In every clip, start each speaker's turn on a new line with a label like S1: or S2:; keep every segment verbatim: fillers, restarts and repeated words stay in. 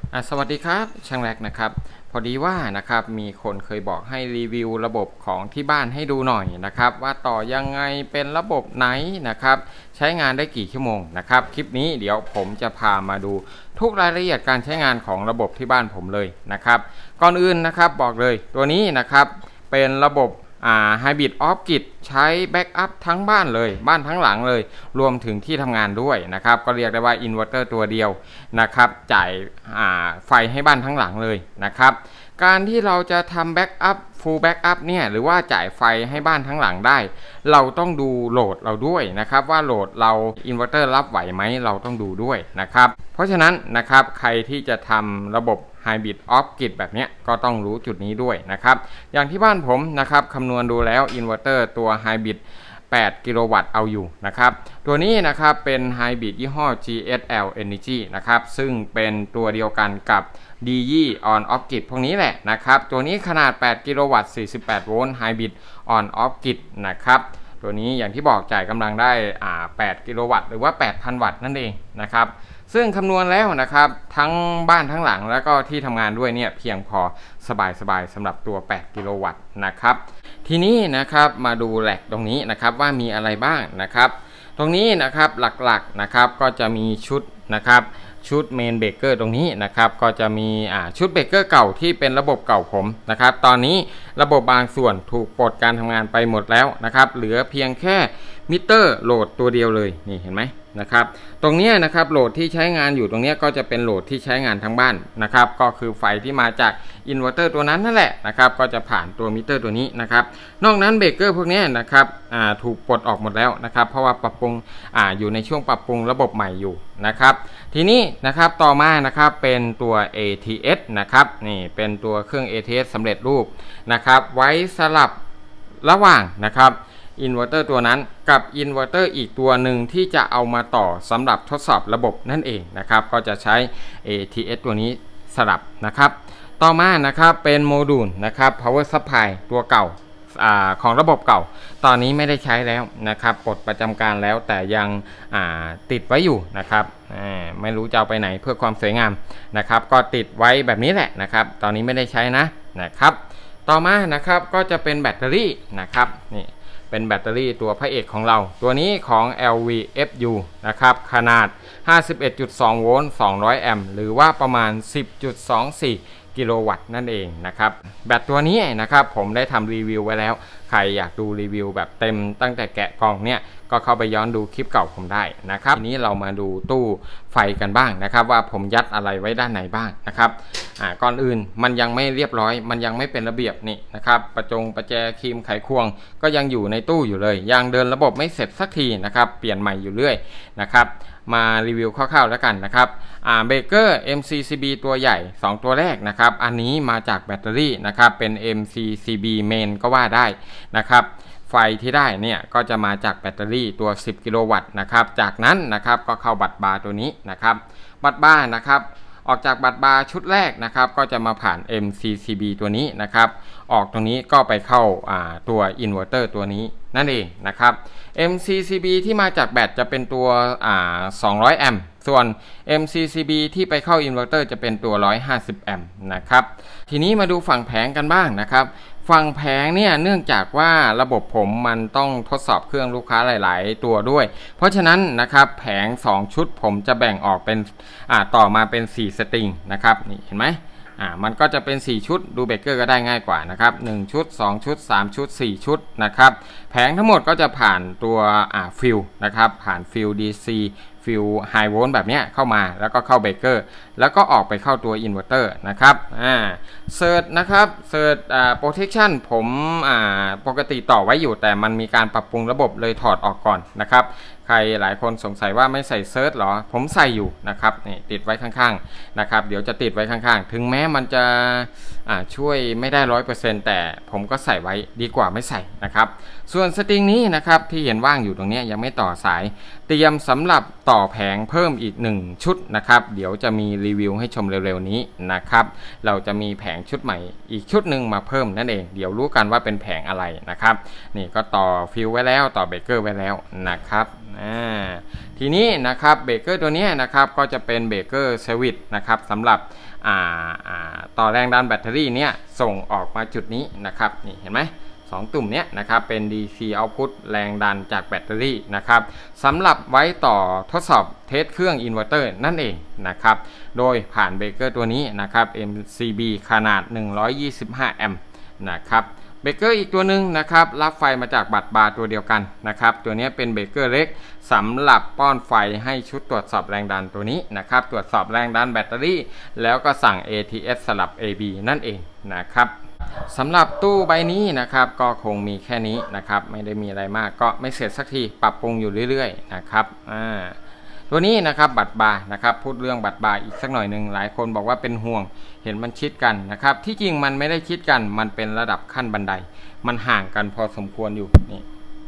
S1: สวัสดีครับช่างแรกนะครับพอดีว่านะครับมีคนเคยบอกให้รีวิวระบบของที่บ้านให้ดูหน่อยนะครับว่าต่อยังไงเป็นระบบไหนนะครับใช้งานได้กี่ชั่วโมงนะครับคลิปนี้เดี๋ยวผมจะพามาดูทุกรายละเอียดการใช้งานของระบบที่บ้านผมเลยนะครับก่อนอื่นนะครับบอกเลยตัวนี้นะครับเป็นระบบอ่า Hybrid Off Grid ใช้แบ็กอัพทั้งบ้านเลยบ้านทั้งหลังเลยรวมถึงที่ทำงานด้วยนะครับก็เรียกได้ว่าอินเวอร์เตอร์ตัวเดียวนะครับจ่ายอ่าไฟให้บ้านทั้งหลังเลยนะครับการที่เราจะทำแบ็กอัพฟูลแบ็กอัพเนี่ยหรือว่าจ่ายไฟให้บ้านทั้งหลังได้เราต้องดูโหลดเราด้วยนะครับว่าโหลดเราอินเวอร์เตอร์รับไหวไหมเราต้องดูด้วยนะครับเพราะฉะนั้นนะครับใครที่จะทำระบบHybrid Off Grid แบบนี้ก็ต้องรู้จุดนี้ด้วยนะครับอย่างที่บ้านผมนะครับคำนวณดูแล้วอินเวอร์เตอร์ตัว Hybrid แปดกิโลวัตต์เอาอยู่นะครับตัวนี้นะครับเป็น Hybrid ยี่ห้อ จี เอส แอล Energy นะครับซึ่งเป็นตัวเดียวกันกับ ดี ยี่ On Off Grid พวกนี้แหละนะครับตัวนี้ขนาดแปดกิโลวัตต์สี่สิบแปดโวลต์ Hybrid On Off Grid นะครับตัวนี้อย่างที่บอกจ่ายกำลังได้อ่าแปดกิโลวัตต์หรือว่า แปดพัน วัตต์นั่นเองนะครับซึ่งคำนวณแล้วนะครับทั้งบ้านทั้งหลังแล้วก็ที่ทำงานด้วยเนี่ยเพียงพอสบายๆ ส, สำหรับตัวแปดกิโลวัตต์นะครับทีนี้นะครับมาดูแหลกตรงนี้นะครับว่ามีอะไรบ้างนะครับตรงนี้นะครับหลักๆนะครับก็จะมีชุดนะครับชุดเมนเบรกเกอร์ตรงนี้นะครับก็จะมีอ่าชุดเบรกเกอร์เก่าที่เป็นระบบเก่าผมนะครับตอนนี้ระบบบางส่วนถูกปลดการทำงานไปหมดแล้วนะครับเหลือเพียงแค่มิเตอร์โหลดตัวเดียวเลยนี่เห็นไหมนะครับตรงนี้นะครับโหลดที่ใช้งานอยู่ตรงนี้ก็จะเป็นโหลดที่ใช้งานทั้งบ้านนะครับก็คือไฟที่มาจากอินเวอร์เตอร์ตัวนั้นนั่นแหละนะครับก็จะผ่านตัวมิเตอร์ตัวนี้นะครับนอกนั้นเบรกเกอร์พวกนี้นะครับอ่าถูกปลดออกหมดแล้วนะครับเพราะว่าปรับปรุงอ่าอยู่ในช่วงปรับปรุงระบบใหม่อยู่นะครับทีนี้นะครับต่อมานะครับเป็นตัว เอ ที เอส นะครับนี่เป็นตัวเครื่อง เอ ที เอส สำเร็จรูปนะครับไว้สลับระหว่างนะครับอินเวอร์เตอร์ตัวนั้นกับอินเวอร์เตอร์อีกตัวหนึ่งที่จะเอามาต่อสำหรับทดสอบระบบนั่นเองนะครับก็จะใช้ เอ ที เอส ตัวนี้สลับนะครับต่อมานะครับเป็นโมดูลนะครับ power supply ตัวเก่าอ่าของระบบเก่าตอนนี้ไม่ได้ใช้แล้วนะครับปลดประจำการแล้วแต่ยังอ่าติดไว้อยู่นะครับไม่รู้จะเอาไปไหนเพื่อความสวยงามนะครับก็ติดไว้แบบนี้แหละนะครับตอนนี้ไม่ได้ใช้นะนะครับต่อมานะครับก็จะเป็นแบตเตอรี่นะครับนี่เป็นแบตเตอรี่ตัวพระเอกของเราตัวนี้ของ แอล วี เอฟ ยู นะครับขนาด ห้าสิบเอ็ดจุดสอง โวลต์ สองร้อย แอมป์หรือว่าประมาณ สิบจุดสองสี่ กิโลวัตต์นั่นเองนะครับแบตตัวนี้นะครับผมได้ทำรีวิวไว้แล้วใครอยากดูรีวิวแบบเต็มตั้งแต่แกะกล่องเนี่ยก็เข้าไปย้อนดูคลิปเก่าผมได้นะครับทีนี้เรามาดูตู้ไฟกันบ้างนะครับว่าผมยัดอะไรไว้ด้านไหนบ้างนะครับอ่าก่อนอื่นมันยังไม่เรียบร้อยมันยังไม่เป็นระเบียบนี่นะครับประจงประแจครีมไขควงก็ยังอยู่ในตู้อยู่เลยยังเดินระบบไม่เสร็จสักทีนะครับเปลี่ยนใหม่อยู่เรื่อยนะครับมารีวิวคร่าวๆแล้วกันนะครับอ่าเบรกเกอร์ เอ็ม ซี ซี บี ตัวใหญ่สองตัวแรกนะครับอันนี้มาจากแบตเตอรี่นะครับเป็น เอ็ม ซี ซี บี Main ก็ว่าได้นะครับไฟที่ได้เนี่ยก็จะมาจากแบตเตอรี่ตัวสิบกิโลวัตต์นะครับจากนั้นนะครับก็เข้าบัตรบาร์ตัวนี้นะครับบัตรบาร์นะครับออกจากบัตรบาร์ชุดแรกนะครับก็จะมาผ่าน เอ็ม ซี ซี บี ตัวนี้นะครับออกตรงนี้ก็ไปเข้าตัวอินเวอร์เตอร์ตัวนี้นั่นเองนะครับ เอ็ม ซี ซี บี ที่มาจากแบตจะเป็นตัวสองร้อยแอมป์ส่วน เอ็ม ซี ซี บี ที่ไปเข้าอินเวอร์เตอร์จะเป็นตัวหนึ่งร้อยห้าสิบแอมป์นะครับทีนี้มาดูฝั่งแผงกันบ้างนะครับฝั่งแผงเนี่ยเนื่องจากว่าระบบผมมันต้องทดสอบเครื่องลูกค้าหลายๆตัวด้วยเพราะฉะนั้นนะครับแผงสองชุดผมจะแบ่งออกเป็นอ่าต่อมาเป็นสี่สตริงนะครับนี่เห็นไหมอ่ามันก็จะเป็นสี่ชุดดูเบรกเกอร์ก็ได้ง่ายกว่านะครับหนึ่งชุดสองชุดสามชุดสี่ชุดนะครับแผงทั้งหมดก็จะผ่านตัวอ่าฟิลนะครับผ่านฟิล ดี ซี ฟิลไฮโวลต์แบบนี้เข้ามาแล้วก็เข้าเบรกเกอร์แล้วก็ออกไปเข้าตัวอินเวอร์เตอร์นะครับอ่าเซิร์ชนะครับเซิร์ชอ่าโปรเทคชั่นผมอ่าปกติต่อไว้อยู่แต่มันมีการปรับปรุงระบบเลยถอดออกก่อนนะครับใครหลายคนสงสัยว่าไม่ใส่เซิร์ชหรอผมใส่อยู่นะครับนี่ติดไว้ข้างๆนะครับเดี๋ยวจะติดไว้ข้างๆถึงแม้มันจะอ่าช่วยไม่ได้ ร้อยเปอร์เซ็นต์ แต่ผมก็ใส่ไว้ดีกว่าไม่ใส่นะครับส่วนสตริงนี้นะครับที่เห็นว่างอยู่ตรงนี้ยังไม่ต่อสายเตรียมสำหรับต่อแผงเพิ่มอีกหนึ่งชุดนะครับเดี๋ยวจะมีรีวิวให้ชมเร็วๆนี้นะครับเราจะมีแผงชุดใหม่อีกชุดหนึ่งมาเพิ่มนั่นเองเดี๋ยวรู้กันว่าเป็นแผงอะไรนะครับนี่ก็ต่อฟิวไว้แล้วต่อเบรกเกอร์ไว้แล้วนะครับอ่าทีนี้นะครับเบรกเกอร์ตัวนี้นะครับก็จะเป็นเบรกเกอร์สวิตช์นะครับสำหรับอ่าอ่าต่อแรงดันแบตเตอรี่เนี่ยส่งออกมาจุดนี้นะครับนี่เห็นไหมสองตุ่มเนี้ยนะครับเป็น ดี ซี Output แรงดันจากแบตเตอรี่นะครับสำหรับไว้ต่อทดสอบเทสเครื่องอินเวอร์เตอร์นั่นเองนะครับโดยผ่านเบรกเกอร์ตัวนี้นะครับ เอ็ม ซี บี ขนาดหนึ่งร้อยยี่สิบห้าแอมป์นะครับเบรกเกอร์อีกตัวหนึ่งนะครับรับไฟมาจากบัตรบาร์ตัวเดียวกันนะครับตัวนี้เป็นเบรกเกอร์เล็กสำหรับป้อนไฟให้ชุดตรวจสอบแรงดันตัวนี้นะครับตรวจสอบแรงดันแบตเตอรี่แล้วก็สั่ง เอ ที เอส สลับ เอ บี นั่นเองนะครับสำหรับตู้ใบนี้นะครับก็คงมีแค่นี้นะครับไม่ได้มีอะไรมากก็ไม่เสร็จสักทีปรับปรุงอยู่เรื่อยๆนะครับอ่าตัวนี้นะครับบัตรบาร์นะครับพูดเรื่องบัตรบาร์อีกสักหน่อยหนึ่งหลายคนบอกว่าเป็นห่วงเห็นมันชิดกันนะครับที่จริงมันไม่ได้ชิดกันมันเป็นระดับขั้นบันไดมันห่างกันพอสมควรอยู่นี่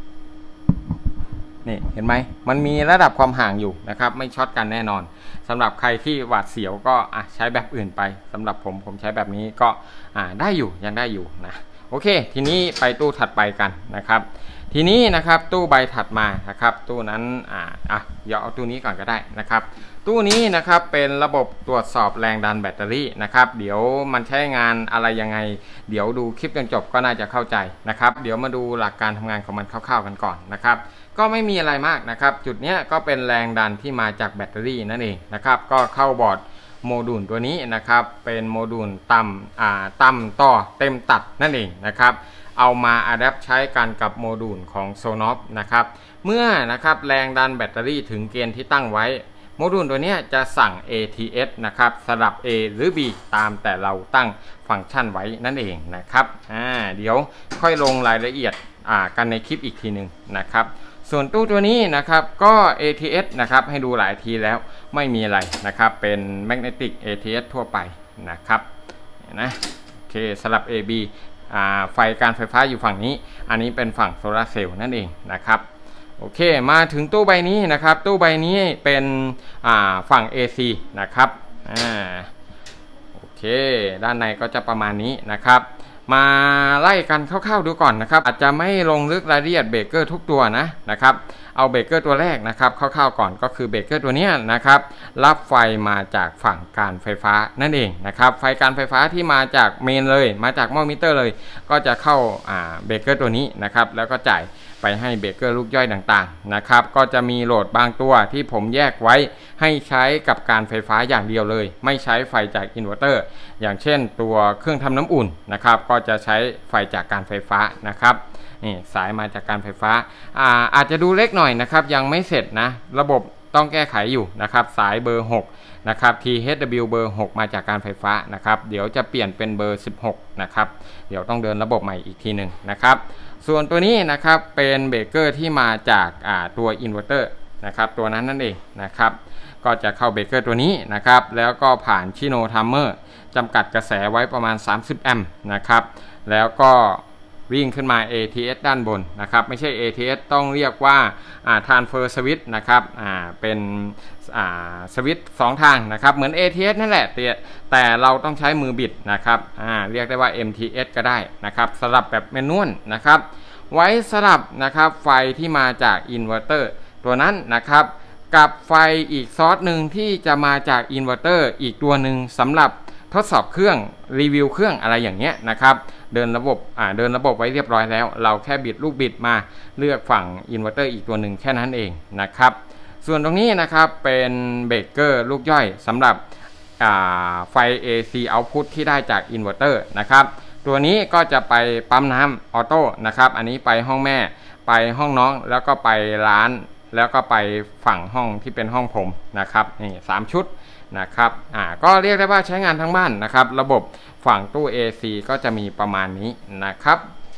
S1: นี่เห็นไหมมันมีระดับความห่างอยู่นะครับไม่ช็อตกันแน่นอนสำหรับใครที่หวาดเสียวก็อ่ะใช้แบบอื่นไปสำหรับผมผมใช้แบบนี้ก็อ่าได้อยู่ยังได้อยู่นะโอเคทีนี้ไปตู้ถัดไปกันนะครับทีนี้นะครับตู้ใบถัดมานะครับตู้นั้นอ่าอ่ะเดี๋ยวเอาตู้นี้ก่อนก็ได้นะครับตู้นี้นะครับเป็นระบบตรวจสอบแรงดันแบตเตอรี่นะครับเดี๋ยวมันใช้งานอะไรยังไงเดี๋ยวดูคลิปจนจบก็น่าจะเข้าใจนะครับเดี๋ยวมาดูหลักการทำงานของมันคร่าวๆกันก่อนนะครับก็ไม่มีอะไรมากนะครับจุดนี้ก็เป็นแรงดันที่มาจากแบตเตอรี่นั่นเองนะครับก็เข้าบอร์ดโมดูลตัวนี้นะครับเป็นโมดูลต่ำอ่าต่ำต่อเต็มตัดนั่นเองนะครับเอามาอัดแอปใช้กันกับโมดูลของ Sonoff นะครับเมื่อนะครับแรงดันแบตเตอรี่ถึงเกณฑ์ที่ตั้งไว้โมดูลตัวนี้จะสั่ง เอ ที เอส นะครับสลับ A หรือ B ตามแต่เราตั้งฟังก์ชันไว้นั่นเองนะครับอ่าเดี๋ยวค่อยลงรายละเอียดอ่ากันในคลิปอีกทีหนึ่งนะครับส่วนตู้ตัวนี้นะครับก็ เอ ที เอส นะครับให้ดูหลายทีแล้วไม่มีอะไรนะครับเป็น Magnetic เอ ที เอส ทั่วไปนะครับนะโอเคสลับ เอ บี อ่าไฟการไฟฟ้าอยู่ฝั่งนี้อันนี้เป็นฝั่งโซลาร์เซลล์นั่นเองนะครับโอเคมาถึงตู้ใบนี้นะครับตู้ใบนี้เป็นอ่าฝั่ง เอ ซี นะครับอ่าโอเคด้านในก็จะประมาณนี้นะครับมาไล่กันคร่าวๆดูก่อนนะครับอาจจะไม่ลงลึกรายละเอียดเบรกเกอร์ทุกตัวนะนะครับเอาเบรกเกอร์ตัวแรกนะครับคร่าวๆก่อนก็คือเบรกเกอร์ตัวนี้นะครับรับไฟมาจากฝั่งการไฟฟ้านั่นเองนะครับไฟการไฟฟ้าที่มาจากเมนเลยมาจากหม้อมิเตอร์เลยก็จะเข้าอ่าเบรกเกอร์ตัวนี้นะครับแล้วก็จ่ายไปให้เบรกเกอร์ลูกย่อยต่างๆนะครับก็จะมีโหลดบางตัวที่ผมแยกไว้ให้ใช้กับการไฟฟ้าอย่างเดียวเลยไม่ใช้ไฟจากอินเวอร์เตอร์อย่างเช่นตัวเครื่องทำน้ำอุ่นนะครับก็จะใช้ไฟจากการไฟฟ้านะครับนี่สายมาจากการไฟฟ้าอ่าอาจจะดูเล็กหน่อยนะครับยังไม่เสร็จนะระบบต้องแก้ไขอยู่นะครับสายเบอร์หกนะครับ ที เอช ดับเบิลยู เบอร์หกมาจากการไฟฟ้านะครับเดี๋ยวจะเปลี่ยนเป็นเบอร์สิบหกนะครับเดี๋ยวต้องเดินระบบใหม่อีกทีหนึ่งนะครับส่วนตัวนี้นะครับเป็นเบรกเกอร์ที่มาจากอ่าตัวอินเวอร์เตอร์นะครับตัวนั้นนั่นเองนะครับก็จะเข้าเบรกเกอร์ตัวนี้นะครับแล้วก็ผ่านชิโนทัมเมอร์จำกัดกระแสไว้ประมาณสามสิบแอมป์นะครับแล้วก็วิ่งขึ้นมา เอ ที เอส ด้านบนนะครับไม่ใช่ เอ ที เอส ต้องเรียกว่าอ่า Transfer Switch นะครับอ่าเป็นอ่าสวิตช์สองทางนะครับเหมือน เอ ที เอส นั่นแหละแต่แต่เราต้องใช้มือบิดนะครับอ่าเรียกได้ว่า เอ็ม ที เอส ก็ได้นะครับสลับแบบแมนนวลนะครับไว้สลับนะครับไฟที่มาจากอินเวอร์เตอร์ตัวนั้นนะครับกับไฟอีกซอร์สหนึ่งที่จะมาจากอินเวอร์เตอร์อีกตัวหนึ่งสำหรับทดสอบเครื่องรีวิวเครื่องอะไรอย่างเงี้ยนะครับเดินระบบอ่าเดินระบบไว้เรียบร้อยแล้วเราแค่บิดลูกบิดมาเลือกฝั่งอินเวอร์เตอร์อีกตัวหนึ่งแค่นั้นเองนะครับส่วนตรงนี้นะครับเป็นเบรกเกอร์ลูกย่อยสำหรับอ่าไฟ เอ ซี Output ที่ได้จากอินเวอร์เตอร์นะครับตัวนี้ก็จะไปปั๊มน้ำออโต้นะครับอันนี้ไปห้องแม่ไปห้องน้องแล้วก็ไปร้านแล้วก็ไปฝั่งห้องที่เป็นห้องผมนะครับนี่สามชุดนะครับอ่าก็เรียกได้ว่าใช้งานทั้งบ้านนะครับระบบฝั่งตู้ เอ ซี ก็จะมีประมาณนี้นะครับ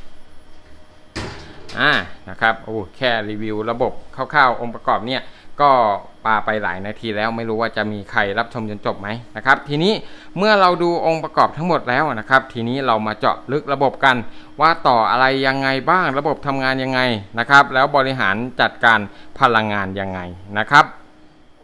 S1: อ่านะครับโอ้แค่รีวิวระบบคร่าวๆองค์ประกอบเนี่ยก็ปาไปหลายนาทีแล้วไม่รู้ว่าจะมีใครรับชมจนจบไหมนะครับทีนี้เมื่อเราดูองค์ประกอบทั้งหมดแล้วนะครับทีนี้เรามาเจาะลึกระบบกันว่าต่ออะไรยังไงบ้างระบบทำงานยังไงนะครับแล้วบริหารจัดการพลังงานยังไงนะครับ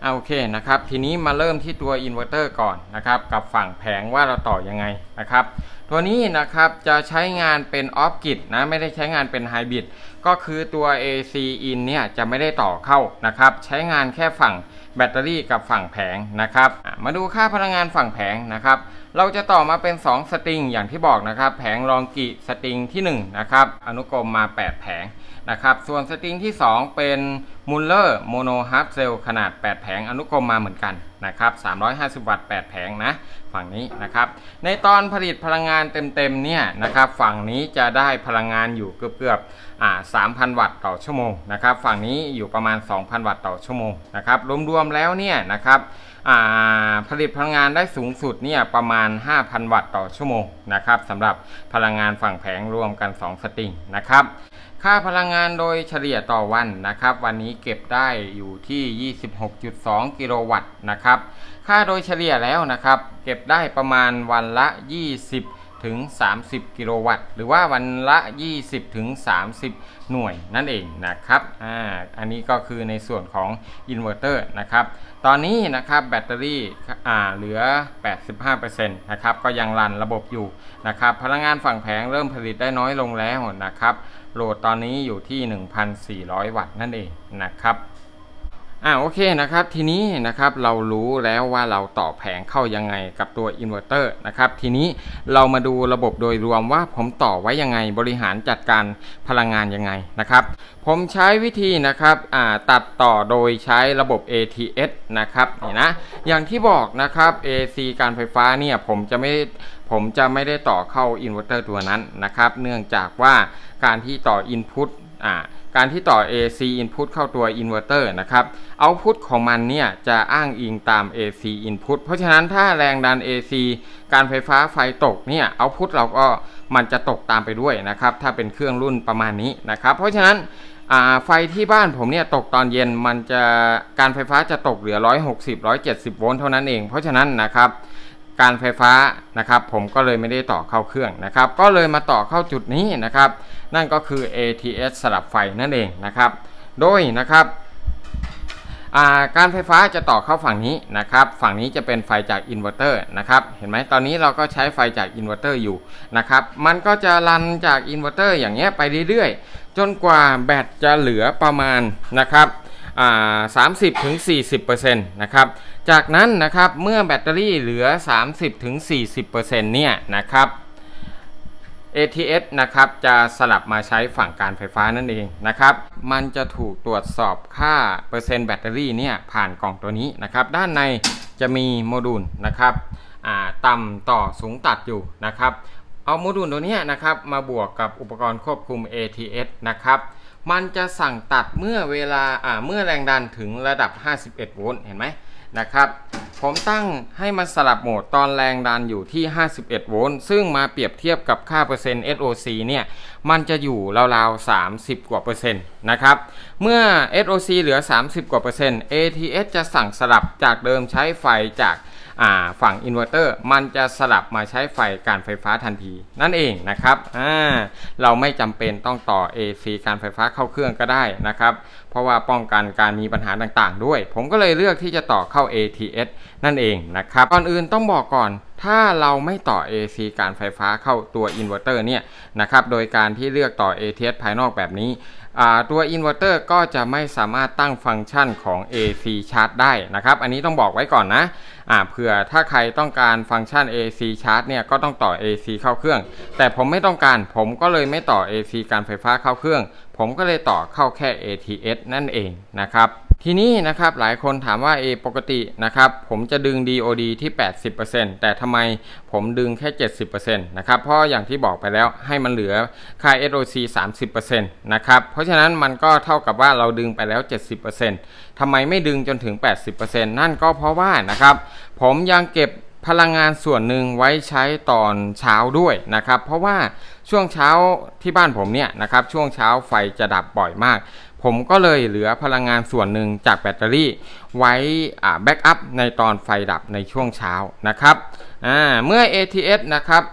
S1: โอเคนะครับทีนี้มาเริ่มที่ตัวอินเวอร์เตอร์ก่อนนะครับกับฝั่งแผงว่าเราต่อยังไงนะครับตัวนี้นะครับจะใช้งานเป็นออฟกริดนะไม่ได้ใช้งานเป็นไฮบริดก็คือตัว เอ ซี in เนี่ยจะไม่ได้ต่อเข้านะครับใช้งานแค่ฝั่งแบตเตอรี่กับฝั่งแผงนะครับมาดูค่าพลังงานฝั่งแผงนะครับเราจะต่อมาเป็นสองสตริงอย่างที่บอกนะครับแผงลองกิสตริงที่หนึ่งนะครับอนุกรมมาแปดแผงนะครับส่วนสตริงที่สองเป็นมูลเลอร์โมโนฮาร์ปเซลขนาดแปดแผงอนุกรมมาเหมือนกันนะครับสามร้อยห้าสิบวัตต์แปดแผงนะฝั่งนี้นะครับในตอนผลิตพลังงานเต็มๆเนี่ยนะครับฝั่งนี้จะได้พลังงานอยู่เกือบๆอ่า สามพัน วัตต์ต่อชั่วโมงนะครับฝั่งนี้อยู่ประมาณ สองพัน วัตต์ต่อชั่วโมงนะครับรวมๆแล้วเนี่ยนะครับผลิตพลังงานได้สูงสุดเนี่ยประมาณ ห้าพัน วัตต์ต่อชั่วโมงนะครับสำหรับพลังงานฝั่งแผงรวมกันสองสตริงนะครับค่าพลังงานโดยเฉลี่ยต่อวันนะครับวันนี้เก็บได้อยู่ที่ ยี่สิบหกจุดสอง กิโลวัตต์นะครับค่าโดยเฉลี่ยแล้วนะครับเก็บได้ประมาณวันละยี่สิบถึงสามสิบกิโลวัตต์หรือว่าวันละยี่สิบถึงสามสิบหน่วยนั่นเองนะครับอ่าอันนี้ก็คือในส่วนของอินเวอร์เตอร์นะครับตอนนี้นะครับแบตเตอรี่อ่าเหลือ แปดสิบห้าเปอร์เซ็นต์ นะครับก็ยังรันระบบอยู่นะครับพลังงานฝั่งแผงเริ่มผลิตได้น้อยลงแล้วนะครับโหลดตอนนี้อยู่ที่ หนึ่งพันสี่ร้อย วัตต์นั่นเองนะครับอ่าโอเคนะครับทีนี้นะครับเรารู้แล้วว่าเราต่อแผงเข้ายังไงกับตัวอินเวอร์เตอร์นะครับทีนี้เรามาดูระบบโดยรวมว่าผมต่อไว้ยังไงบริหารจัดการพลังงานยังไงนะครับผมใช้วิธีนะครับอ่าตัดต่อโดยใช้ระบบ เอ ที เอส นะครับนี่นะอย่างที่บอกนะครับ เอ ซี การไฟฟ้าเนี่ยผมจะไม่ผมจะไม่ได้ต่อเข้าอินเวอร์เตอร์ตัวนั้นนะครับเนื่องจากว่าการที่ต่อ Input อ่าการที่ต่อ เอ ซี Input เข้าตัวอินเวอร์เตอร์นะครับ Output ของมันเนี่ยจะอ้างอิงตาม เอ ซี Input เพราะฉะนั้นถ้าแรงดัน เอ ซี การไฟฟ้าไฟตกเนี่ย Output เราก็มันจะตกตามไปด้วยนะครับถ้าเป็นเครื่องรุ่นประมาณนี้นะครับเพราะฉะนั้นไฟที่บ้านผมเนี่ยตกตอนเย็นมันจะการไฟฟ้าจะตกเหลือหนึ่งร้อยหกสิบ หนึ่งร้อยเจ็ดสิบโวลต์เท่านั้นเองเพราะฉะนั้นนะครับการไฟฟ้านะครับผมก็เลยไม่ได้ต่อเข้าเครื่องนะครับก็เลยมาต่อเข้าจุดนี้นะครับนั่นก็คือ เอ ที เอส สลับไฟนั่นเองนะครับโดยนะครับการไฟฟ้าจะต่อเข้าฝั่งนี้นะครับฝั่งนี้จะเป็นไฟจากอินเวอร์เตอร์นะครับเห็นไหมตอนนี้เราก็ใช้ไฟจากอินเวอร์เตอร์อยู่นะครับมันก็จะรันจากอินเวอร์เตอร์อย่างเงี้ยไปเรื่อยๆจนกว่าแบตจะเหลือประมาณนะครับสามสิบถึงสี่สิบเปอร์เซ็นต์นะครับจากนั้นนะครับเมื่อแบตเตอรี่เหลือ สามสิบถึงสี่สิบเปอร์เซ็นต์ เนี่ยนะครับ เอ ที เอส นะครับจะสลับมาใช้ฝั่งการไฟฟ้านั่นเองนะครับมันจะถูกตรวจสอบค่าเปอร์เซ็นต์แบตเตอรี่เนี่ยผ่านกล่องตัวนี้นะครับด้านในจะมีโมดูลนะครับต่ำต่อสูงตัดอยู่นะครับเอาโมดูลตัวนี้นะครับมาบวกกับอุปกรณ์ควบคุม เอ ที เอส นะครับมันจะสั่งตัดเมื่อเวลาอ่าเมื่อแรงดันถึงระดับห้าสิบเอ็ดโวลต์เห็นไหมนะครับผมตั้งให้มันสลับโหมดตอนแรงดันอยู่ที่ห้าสิบเอ็ดโวลต์ซึ่งมาเปรียบเทียบกับค่าเปอร์เซ็นต์ เอส โอ ซี เนี่ยมันจะอยู่ราวๆสามสิบกว่าเปอร์เซ็นต์นะครับเมื่อ เอส โอ ซี เหลือสามสิบกว่าเปอร์เซ็นต์ เอ ที เอส จะสั่งสลับจากเดิมใช้ไฟจากฝั่งอินเวอร์เตอร์มันจะสลับมาใช้ไฟการไฟฟ้าทันทีนั่นเองนะครับเราไม่จำเป็นต้องต่อ เอ ซี การไฟฟ้าเข้าเครื่องก็ได้นะครับเพราะว่าป้องกันการมีปัญหาต่างๆด้วยผมก็เลยเลือกที่จะต่อเข้า เอ ที เอส นั่นเองนะครับก่อนอื่นต้องบอกก่อนถ้าเราไม่ต่อ เอ ซี การไฟฟ้าเข้าตัวอินเวอร์เตอร์เนี่ยนะครับโดยการที่เลือกต่อ เอ ที เอส ภายนอกแบบนี้ตัวอินเวอร์เตอร์ก็จะไม่สามารถตั้งฟังก์ชันของ เอ ซี Charge ได้นะครับอันนี้ต้องบอกไว้ก่อนนะเผื่อถ้าใครต้องการฟังก์ชัน เอ ซี Charge เนี่ยก็ต้องต่อ เอ ซี เข้าเครื่องแต่ผมไม่ต้องการผมก็เลยไม่ต่อ เอ ซี การไฟฟ้าเข้าเครื่องผมก็เลยต่อเข้าแค่ เอ ที เอส นั่นเองนะครับทีนี้นะครับหลายคนถามว่าเอปกตินะครับผมจะดึง ดี โอ ดี ที่ แปดสิบเปอร์เซ็นต์ แต่ทำไมผมดึงแค่ เจ็ดสิบเปอร์เซ็นต์ นะครับเพราะอย่างที่บอกไปแล้วให้มันเหลือค่า เอส โอ ซี สามสิบเปอร์เซ็นต์ นะครับเพราะฉะนั้นมันก็เท่ากับว่าเราดึงไปแล้ว เจ็ดสิบเปอร์เซ็นต์ ทำไมไม่ดึงจนถึง แปดสิบเปอร์เซ็นต์ นั่นก็เพราะว่านะครับผมยังเก็บพลังงานส่วนหนึ่งไว้ใช้ตอนเช้าด้วยนะครับเพราะว่าช่วงเช้าที่บ้านผมเนี่ยนะครับช่วงเช้าไฟจะดับบ่อยมากผมก็เลยเหลือพลังงานส่วนหนึ่งจากแบตเตอรี่ไว้แบ็กอัพในตอนไฟดับในช่วงเช้านะครับเมื่อ เอ ที เอส นะครับ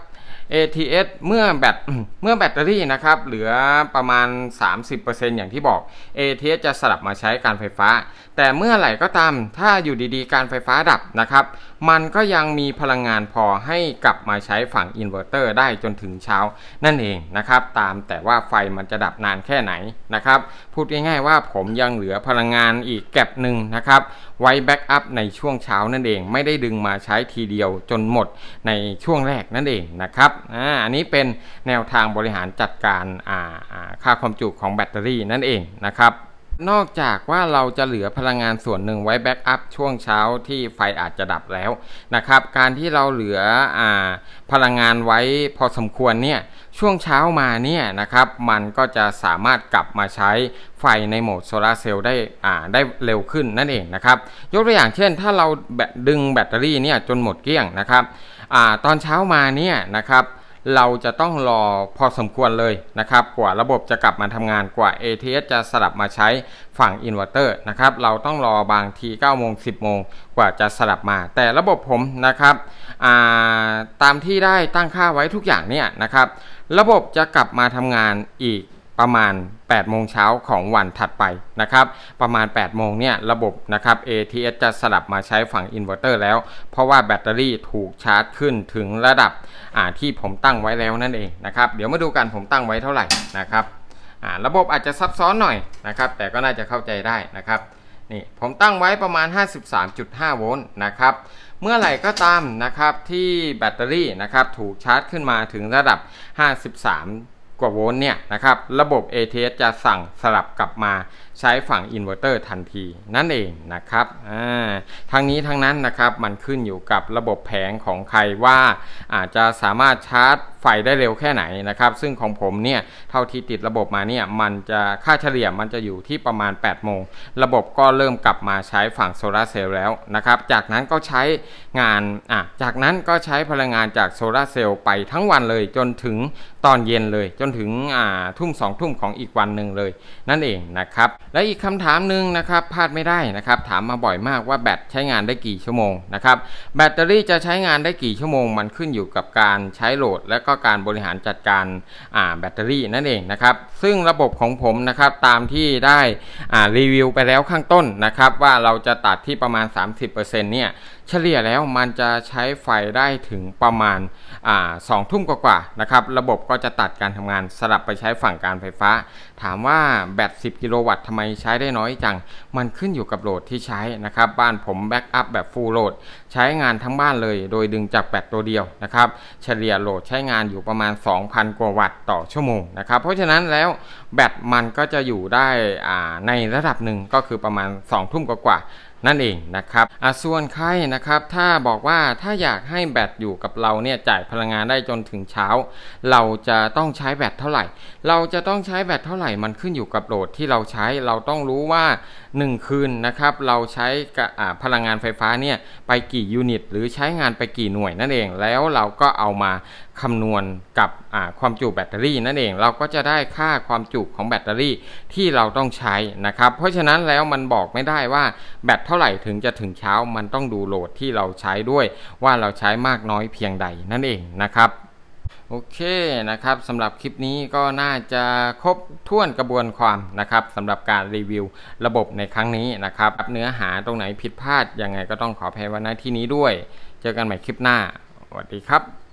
S1: เอ ที เอส เมื่อแบตเมื่อแบตเตอรี่นะครับเหลือประมาณ สามสิบเปอร์เซ็นต์ อย่างที่บอก เอ ที เอส จะสลับมาใช้การไฟฟ้าแต่เมื่อไหร่ก็ตามถ้าอยู่ดีๆการไฟฟ้าดับนะครับมันก็ยังมีพลังงานพอให้กลับมาใช้ฝั่งอินเวอร์เตอร์ได้จนถึงเช้านั่นเองนะครับตามแต่ว่าไฟมันจะดับนานแค่ไหนนะครับพูดง่ายๆว่าผมยังเหลือพลังงานอีกแก็บหนึ่งนะครับไว้แบ็กอัพในช่วงเช้านั่นเองไม่ได้ดึงมาใช้ทีเดียวจนหมดในช่วงแรกนั่นเองนะครับอ่าอันนี้เป็นแนวทางบริหารจัดการอ่าอ่าค่าความจุของแบตเตอรี่นั่นเองนะครับนอกจากว่าเราจะเหลือพลังงานส่วนหนึ่งไว้แบ็กอัพช่วงเช้าที่ไฟอาจจะดับแล้วนะครับการที่เราเหลืออ่าพลังงานไว้พอสมควรเนี่ยช่วงเช้ามาเนี่ยนะครับมันก็จะสามารถกลับมาใช้ไฟในโหมดโซลาร์เซลล์ได้อ่าได้เร็วขึ้นนั่นเองนะครับยกตัวอย่างเช่นถ้าเราดึงแบตเตอรี่เนี่ยจนหมดเกลี้ยงนะครับอ่าตอนเช้ามาเนี่ยนะครับเราจะต้องรอพอสมควรเลยนะครับกว่าระบบจะกลับมาทำงานกว่า เอ ที เอส จะสลับมาใช้ฝั่งอินเวอร์เตอร์นะครับเราต้องรอบางทีเก้าโมงสิบโมงกว่าจะสลับมาแต่ระบบผมนะครับตามที่ได้ตั้งค่าไว้ทุกอย่างเนี่ยนะครับระบบจะกลับมาทำงานอีกประมาณแปดโมงเช้าของวันถัดไปนะครับประมาณแปดโมงเนี่ยระบบนะครับ เอ ที เอส จะสลับมาใช้ฝั่งอินเวอร์เตอร์แล้วเพราะว่าแบตเตอรี่ถูกชาร์จขึ้นถึงระดับที่ผมตั้งไว้แล้วนั่นเองนะครับเดี๋ยวมาดูกันผมตั้งไว้เท่าไหร่นะครับระบบอาจจะซับซ้อนหน่อยนะครับแต่ก็น่าจะเข้าใจได้นะครับนี่ผมตั้งไว้ประมาณ ห้าสิบสามจุดห้า โวลต์นะครับเมื่อไหร่ก็ตามนะครับที่แบตเตอรี่นะครับถูกชาร์จขึ้นมาถึงระดับห้าสิบสามกว่าโวลต์เนี่ยนะครับระบบ เอ ที เอส จะสั่งสลับกลับมาใช้ฝั่งอินเวอร์เตอร์ทันทีนั่นเองนะครับอ่าทั้งนี้ทั้งนั้นนะครับมันขึ้นอยู่กับระบบแผงของใครว่าอาจจะสามารถชาร์จไฟได้เร็วแค่ไหนนะครับซึ่งของผมเนี่ยเท่าที่ติดระบบมาเนี่ยมันจะค่าเฉลี่ยมันจะอยู่ที่ประมาณแปดโมงระบบก็เริ่มกลับมาใช้ฝั่งโซลาร์เซลล์แล้วนะครับจากนั้นก็ใช้งานอ่ะจากนั้นก็ใช้พลังงานจากโซลาร์เซลล์ไปทั้งวันเลยจนถึงตอนเย็นเลยจนถึงอ่าทุ่มสองทุ่มของอีกวันหนึ่งเลยนั่นเองนะครับและอีกคำถามหนึ่งนะครับพลาดไม่ได้นะครับถามมาบ่อยมากว่าแบตใช้งานได้กี่ชั่วโมงนะครับแบตเตอรี่จะใช้งานได้กี่ชั่วโมงมันขึ้นอยู่กับการใช้โหลดและก็การบริหารจัดการอ่าแบตเตอรี่นั่นเองนะครับซึ่งระบบของผมนะครับตามที่ได้อ่ารีวิวไปแล้วข้างต้นนะครับว่าเราจะตัดที่ประมาณ สามสิบเปอร์เซ็นต์ เนี่ยเฉลี่ยแล้วมันจะใช้ไฟได้ถึงประมาณอ่าสองทุ่มกว่าๆนะครับระบบก็จะตัดการทำงานสลับไปใช้ฝั่งการไฟฟ้าถามว่าแบตสิบกิโลวัตต์ทำไมใช้ได้น้อยจังมันขึ้นอยู่กับโหลดที่ใช้นะครับบ้านผมแบ็กอัพแบบฟูลโหลดใช้งานทั้งบ้านเลยโดยดึงจากแบตตัวเดียวนะครับเฉลี่ยโหลดใช้งานอยู่ประมาณ สองพัน กว่าวัตต์ต่อชั่วโมงนะครับเพราะฉะนั้นแล้วแบตมันก็จะอยู่ได้อ่าในระดับหนึ่งก็คือประมาณสองทุ่มกว่านั่นเองนะครับส่วนใครนะครับถ้าบอกว่าถ้าอยากให้แบตอยู่กับเราเนี่ยจ่ายพลังงานได้จนถึงเช้าเราจะต้องใช้แบตเท่าไหร่เราจะต้องใช้แบตเท่าไหร่มันขึ้นอยู่กับโหลดที่เราใช้เราต้องรู้ว่าหนึ่งคืนนะครับเราใช้พลังงานไฟฟ้าเนี่ยไปกี่ยูนิตหรือใช้งานไปกี่หน่วยนั่นเองแล้วเราก็เอามาคำนวณกับความจุแบตเตอรี่นั่นเองเราก็จะได้ค่าความจุของแบตเตอรี่ที่เราต้องใช้นะครับเพราะฉะนั้นแล้วมันบอกไม่ได้ว่าแบตเท่าไหร่ถึงจะถึงเช้ามันต้องดูโหลดที่เราใช้ด้วยว่าเราใช้มากน้อยเพียงใดนั่นเองนะครับโอเคนะครับสำหรับคลิปนี้ก็น่าจะครบถ้วนกระบวนความนะครับสำหรับการรีวิวระบบในครั้งนี้นะครับเนื้อหาตรงไหนผิดพลาดยังไงก็ต้องขออภัยไว้ณที่นี้ด้วยเจอกันใหม่คลิปหน้าสวัสดีครับ